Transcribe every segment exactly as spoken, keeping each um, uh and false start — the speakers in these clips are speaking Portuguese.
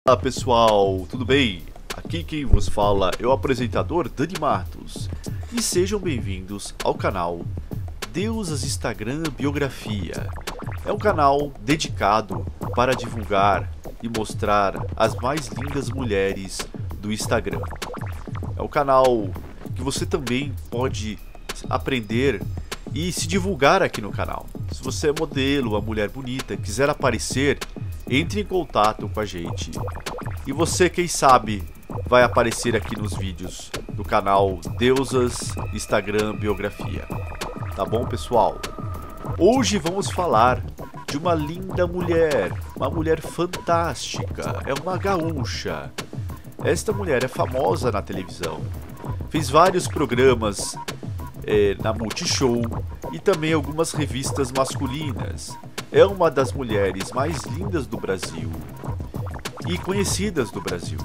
Olá pessoal, tudo bem? Aqui quem vos fala é o apresentador Dani Matos e sejam bem-vindos ao canal Deusas Instagram Biografia. É um canal dedicado para divulgar e mostrar as mais lindas mulheres do Instagram. É um canal que você também pode aprender e se divulgar aqui no canal. Se você é modelo, uma mulher bonita, quiser aparecer, entre em contato com a gente. E você, quem sabe, vai aparecer aqui nos vídeos do canal Deusas Instagram Biografia. Tá bom, pessoal? Hoje vamos falar de uma linda mulher, uma mulher fantástica, é uma gaúcha. Esta mulher é famosa na televisão, fez vários programas é, na Multishow e também algumas revistas masculinas. É uma das mulheres mais lindas do Brasil e conhecidas do Brasil.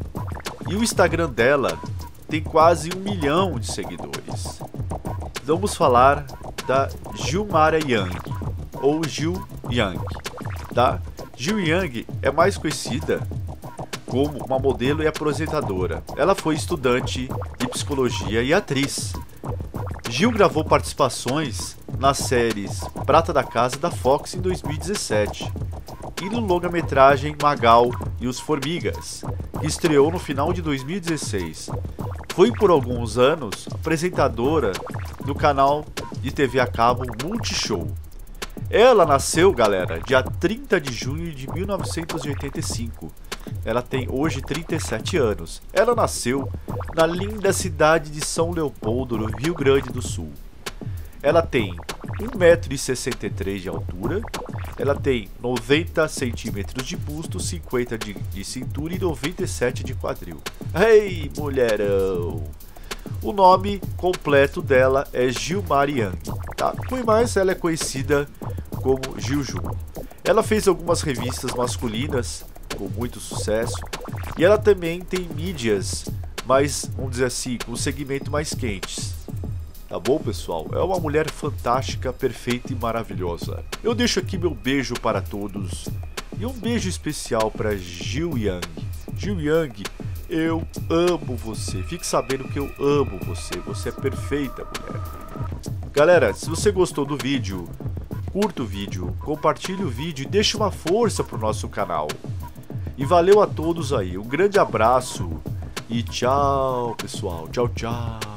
E o Instagram dela tem quase um milhão de seguidores. Vamos falar da Gilmara Yang, ou Gil Yang, tá? Gil Yang é mais conhecida como uma modelo e apresentadora. Ela foi estudante de psicologia e atriz. Gil gravou participações nas séries Prata da Casa da Fox em dois mil e dezessete e no longa-metragem Magal e os Formigas, que estreou no final de dois mil e dezesseis. Foi por alguns anos apresentadora do canal de T V a cabo Multishow. Ela nasceu, galera, dia trinta de junho de mil novecentos e oitenta e cinco. Ela tem hoje trinta e sete anos. Ela nasceu na linda cidade de São Leopoldo, no Rio Grande do Sul. Ela tem um metro e sessenta e três de altura, ela tem noventa centímetros de busto, cinquenta de, de cintura e noventa e sete de quadril. Ei, mulherão! O nome completo dela é Gilmara Yang, tá? Por mais ela é conhecida como Gilju. Ela fez algumas revistas masculinas com muito sucesso e ela também tem mídias mais, vamos dizer assim, com um segmento mais quentes. Tá bom, pessoal? É uma mulher fantástica, perfeita e maravilhosa. Eu deixo aqui meu beijo para todos e um beijo especial para Gil Yang. Gil Yang, eu amo você. Fique sabendo que eu amo você. Você é perfeita, mulher. Galera, se você gostou do vídeo, curta o vídeo, compartilhe o vídeo e deixe uma força pro nosso canal. E valeu a todos aí. Um grande abraço e tchau, pessoal. Tchau, tchau.